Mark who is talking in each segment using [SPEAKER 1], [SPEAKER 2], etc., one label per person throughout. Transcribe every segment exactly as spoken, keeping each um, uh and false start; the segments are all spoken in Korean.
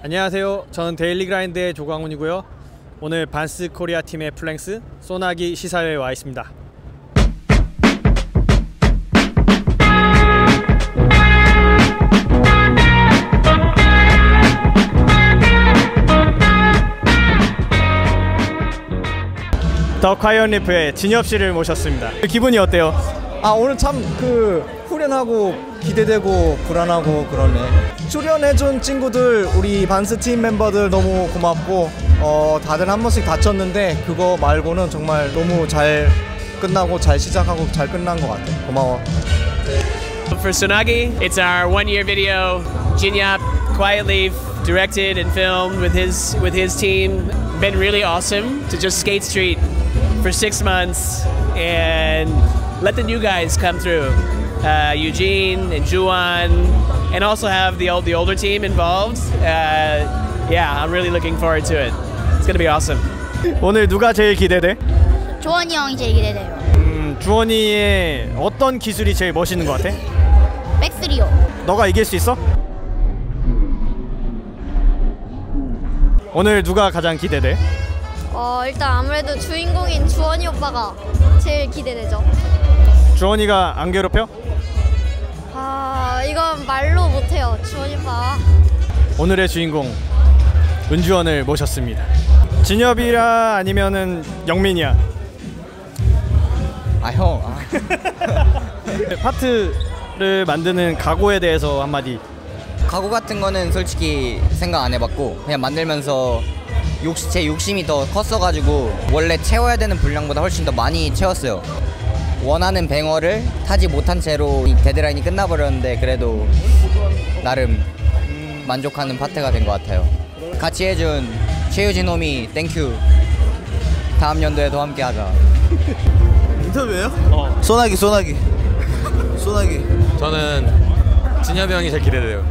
[SPEAKER 1] 안녕하세요. 저는 데일리 그라인드의 조광훈이고요. 오늘 반스 코리아 팀의 플랭스 소나기 시사회에 와 있습니다. 더 콰이언 리프의 진엽 씨를 모셨습니다. 기분이 어때요?
[SPEAKER 2] 아, 오늘 참 그 후련하고 기대되고 불안하고 그러네. 출연해준 친구들, 우리 반스 팀 멤버들 너무 고맙고, 어 다들 한 번씩 다쳤는데 그거 말고는 정말 너무 잘 끝나고 잘 시작하고 잘 끝난 것 같아. 고마워.
[SPEAKER 3] For Sonagi, it's our one-year video. Jinyap, Quiet Leaf, directed and filmed with his with his team. Been really awesome to just skate street for six months and let the new guys come through. Uh, Eugene and Juan, and also have the old the older team involved. Uh, yeah, I'm really looking forward to it. It's gonna be awesome.
[SPEAKER 1] 오늘 누가 제일 기대돼?
[SPEAKER 4] 주원이 형이 제일 기대돼요.
[SPEAKER 1] 음, 주원이의 어떤 기술이 제일 멋있는 것 같아?
[SPEAKER 4] 백스리오.
[SPEAKER 1] 너가 이길 수 있어? 오늘 누가 가장 기대돼?
[SPEAKER 4] 어 일단 아무래도 주인공인 주원이 오빠가 제일 기대되죠.
[SPEAKER 1] 주원이가 안 괴롭혀?
[SPEAKER 4] 아 이건 말로 못해요. 주원이 오빠.
[SPEAKER 1] 오늘의 주인공 은주원을 모셨습니다. 진엽이라 아니면은 영민이야?
[SPEAKER 2] 아, 형. 아.
[SPEAKER 1] 파트를 만드는 각오에 대해서 한마디.
[SPEAKER 5] 각오 같은 거는 솔직히 생각 안 해봤고 그냥 만들면서 욕, 제 욕심이 더 컸어가지고 원래 채워야 되는 분량보다 훨씬 더 많이 채웠어요. 원하는 뱅어를 타지 못한 채로 이 데드라인이 끝나버렸는데 그래도 나름 만족하는 파트가 된 것 같아요. 같이 해준 최유진 홈이 땡큐. 다음 연도에도 함께 하자.
[SPEAKER 2] 인터뷰예요?
[SPEAKER 1] 어.
[SPEAKER 2] 소나기 소나기 소나기.
[SPEAKER 6] 저는 진엽이 형이 제일 기대돼요.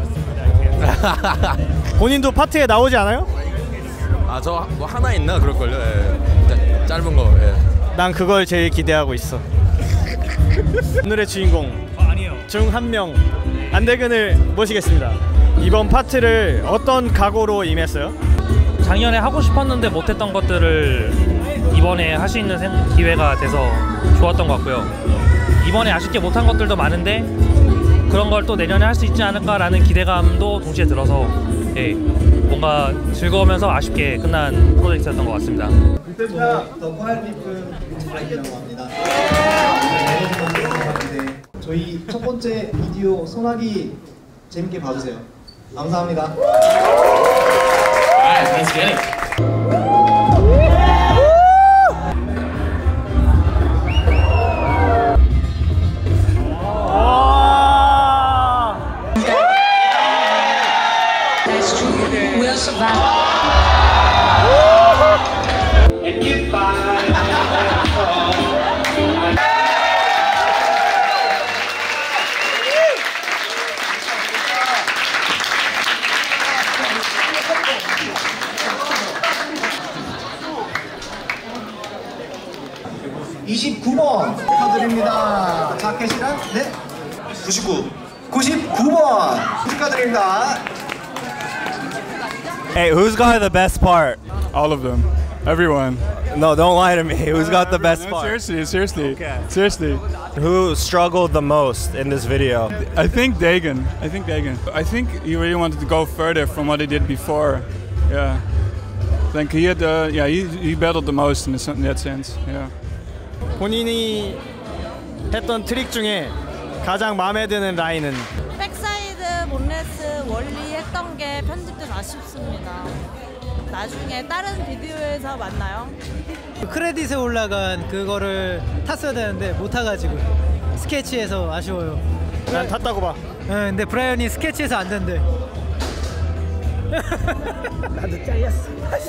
[SPEAKER 1] 본인도 파트에 나오지 않아요?
[SPEAKER 6] 아, 저 뭐 하나 있나 그럴걸요. 예. 짧은 거. 예.
[SPEAKER 1] 난 그걸 제일 기대하고 있어. 오늘의 주인공 중 한 명 안대근을 모시겠습니다. 이번 파트를 어떤 각오로 임했어요?
[SPEAKER 7] 작년에 하고 싶었는데 못했던 것들을 이번에 할 수 있는 기회가 돼서 좋았던 것 같고요. 이번에 아쉽게 못한 것들도 많은데 그런 걸 또 내년에 할 수 있지 않을까라는 기대감도 동시에 들어서 예, 뭔가 즐거우면서 아쉽게 끝난 프로젝트였던 것 같습니다.
[SPEAKER 2] 더 콰이언 리프 아이라고 합니다. 저희 첫 번째 비디오 소나기 재밌게 봐주세요. 감사합니다.
[SPEAKER 3] Alright, let's get it.
[SPEAKER 2] 이십구 번 축하드립니다. 자켓이랑 네? 구십구. 구십구 번 축하드립니다.
[SPEAKER 1] Hey, who's got the best part?
[SPEAKER 8] All of them. Everyone.
[SPEAKER 1] No, don't lie to me. Who's got the best
[SPEAKER 8] No,
[SPEAKER 1] part?
[SPEAKER 8] seriously, seriously.
[SPEAKER 1] Okay.
[SPEAKER 8] Seriously.
[SPEAKER 1] Who struggled the most in this video?
[SPEAKER 8] I think Dagan. I think Dagan. I think he really wanted to go further from what he did before. Yeah. I think he had, uh, yeah, he, he battled the most in, this, in that sense. Yeah.
[SPEAKER 1] 본인이 했던 트릭 중에 가장 마음에 드는 라인은?
[SPEAKER 9] 백사이드, 몬레스, 원리 했던 게 편집돼서 아쉽습니다. 나중에 다른 비디오에서 만나요.
[SPEAKER 10] 크레딧에 올라간 그거를 탔어야 되는데 못 타가지고 스케치에서 아쉬워요.
[SPEAKER 1] 난 탔다고 봐.
[SPEAKER 10] 응, 근데 브라이언이 스케치에서 안 된대. 나도 잘렸어.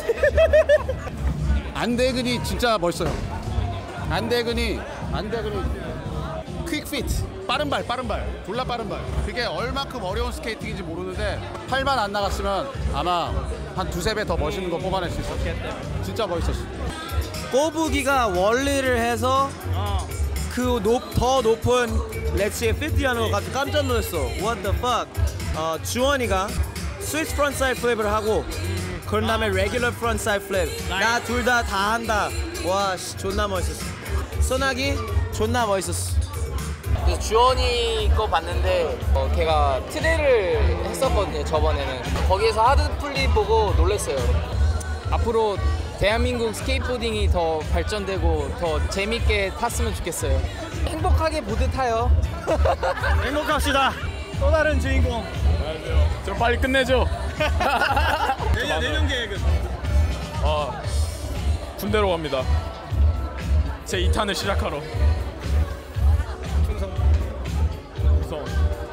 [SPEAKER 11] 안대근이 진짜 멋있어요. 안대근이 안대근이 퀵피트, 빠른 발, 빠른 발, 졸라 빠른 발. 그게 얼마큼 어려운 스케이팅인지 모르는데 팔만 안 나갔으면 아마 한 두세 배 더 멋있는 거 뽑아낼 수 있었어. 진짜 멋있었어.
[SPEAKER 12] 꼬부기가 원리를 해서 그 더 높은 렛츠의 오십 하는 거 같이 깜짝 놀랐어. What the fuck. 어, 주원이가 스위스 프론트사이드 플립을 하고 그런 다음에 레귤러 프론트사이드 플립. 나 둘 다 다 한다. 와 씨, 존나 멋있었어. 소나기 존나 멋있었어.
[SPEAKER 13] 그래서 주원이 거 봤는데 어, 걔가 트레를 했었거든요. 저번에는 거기에서 하드 플립 보고 놀랐어요. 앞으로 대한민국 스케이트보딩이 더 발전되고 더 재밌게 탔으면 좋겠어요. 행복하게 보드 타요.
[SPEAKER 1] 행복합시다. 또 다른 주인공.
[SPEAKER 6] 안녕하세요. 좀 빨리 끝내죠.
[SPEAKER 1] 내년 내년 계획은?
[SPEAKER 6] 아 군대로 갑니다. 제 이 탄을 시작하러.
[SPEAKER 1] 충성.
[SPEAKER 6] 충성.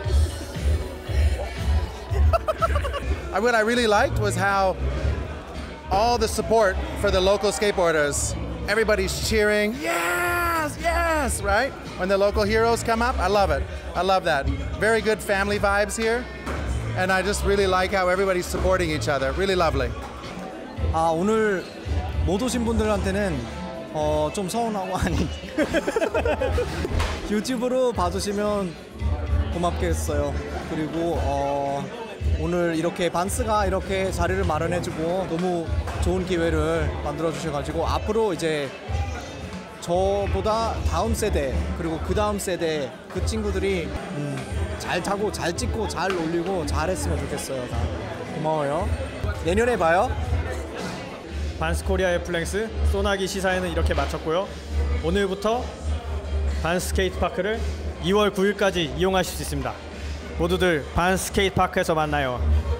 [SPEAKER 14] What I really liked was how all the support for the local skateboarders. Everybody's cheering, yes, yes, right? When the local heroes come up, I love it. I love that. Very good family vibes here. And I just really like how everybody's supporting each other. Really lovely.
[SPEAKER 2] 아 오늘 못 오신 분들한테는 어, 좀 서운하고 하니 유튜브로 봐주시면 고맙겠어요. 그리고 어, 오늘 이렇게 반스가 이렇게 자리를 마련해주고 너무 좋은 기회를 만들어 주셔가지고 앞으로 이제 저보다 다음 세대 그리고 그 다음 세대 그 친구들이 음, 잘 타고 잘 찍고 잘 올리고 잘했으면 좋겠어요. 다 고마워요. 내년에 봐요.
[SPEAKER 1] 반스 코리아의 플랭스 소나기 시사회는 이렇게 마쳤고요. 오늘부터 반스 스케이트 파크를 이월 구일까지 이용하실 수 있습니다. 모두들 반스 스케이트 파크에서 만나요.